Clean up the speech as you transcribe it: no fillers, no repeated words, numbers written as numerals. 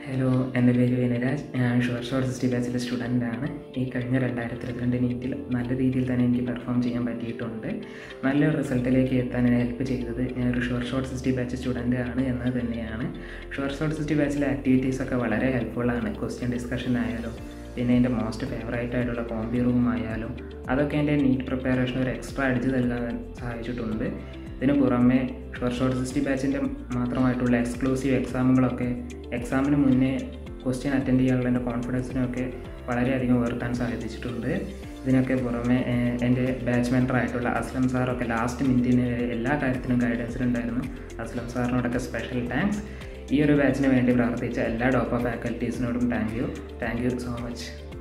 Hello, എൻ്റെ പേര് വിനുരാജ്. ഞാൻ ഷോർട്ട് സിക്സ്റ്റി ബാച്ചിലെ സ്റ്റുഡൻ്റാണ്. ഈ കഴിഞ്ഞ 2022 നീറ്റിൽ നല്ല രീതിയിൽ തന്നെ എനിക്ക് പെർഫോം ചെയ്യാൻ പറ്റിയിട്ടുണ്ട്. നല്ലൊരു റിസൾട്ടിലേക്ക് എത്താൻ എന്നെ ഹെൽപ്പ് ചെയ്തത് ഞാനൊരു ഷോർട്ട് സിക്സ്റ്റി ബാച്ച് സ്റ്റുഡൻ്റ് ആണ് എന്നത് തന്നെയാണ്. ഷോർട്ട് സിക്സ്റ്റി ബാച്ചിലെ ആക്ടിവിറ്റീസൊക്കെ വളരെ ഹെൽപ്ഫുള്ളാണ്. ക്വസ്റ്റ്യൻ ഡിസ്കഷൻ ആയാലും പിന്നെ എൻ്റെ മോസ്റ്റ് ഫേവറേറ്റ് ആയിട്ടുള്ള കോമ്പി റൂം ആയാലും അതൊക്കെ എൻ്റെ നീറ്റ് പ്രിപ്പറേഷൻ ഒരു എക്സ്ട്രാ അടിച്ച് നൽകാൻ സഹായിച്ചിട്ടുണ്ട്. ഇതിന് പുറമെ ഷോർട്ട് സിക്സ്റ്റി ബാച്ചിൻ്റെ മാത്രമായിട്ടുള്ള എക്സ്ക്ലൂസീവ് എക്സാമുകളൊക്കെ എക്സാമിന് മുന്നേ ക്വസ്റ്റ്യൻ അറ്റൻഡ് ചെയ്യാനുള്ള എൻ്റെ കോൺഫിഡൻസിനൊക്കെ വളരെയധികം ഉയർത്താൻ സാധിച്ചിട്ടുണ്ട്. ഇതിനൊക്കെ പുറമെ എൻ്റെ ബാച്ച് മെൻറ്ററായിട്ടുള്ള അസ്ലം സാറൊക്കെ ലാസ്റ്റ് മിനിറ്റിന് എല്ലാ കാര്യത്തിനും ഗൈഡൻസിലുണ്ടായിരുന്നു. അസ്ലം സാറിനോടൊക്കെ സ്പെഷ്യൽ താങ്ക്സ്. ഈ ഒരു ബാച്ചിന് വേണ്ടി പ്രവർത്തിച്ച എല്ലാ ഡോപ്പ ഫാക്കൽറ്റീസിനോടും താങ്ക് യു സോ മച്ച്.